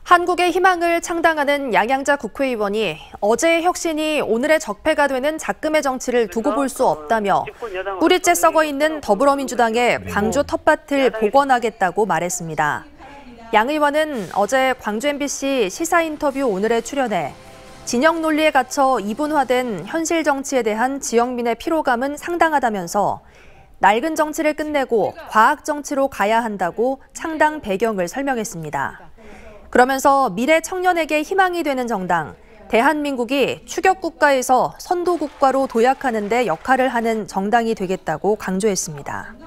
한국의 희망을 창당하는 양양자 국회의원이 어제의 혁신이 오늘의 적폐가 되는 작금의 정치를 두고 볼 수 없다며 뿌리째 썩어있는 더불어민주당의 광주 텃밭을 복원하겠다고 말했습니다. 양 의원은 어제 광주 MBC 시사 인터뷰 오늘에 출연해 진영 논리에 갇혀 이분화된 현실 정치에 대한 지역민의 피로감은 상당하다면서 낡은 정치를 끝내고 과학 정치로 가야 한다고 창당 배경을 설명했습니다. 그러면서 미래 청년에게 희망이 되는 정당, 대한민국이 추격국가에서 선도국가로 도약하는 데 역할을 하는 정당이 되겠다고 강조했습니다.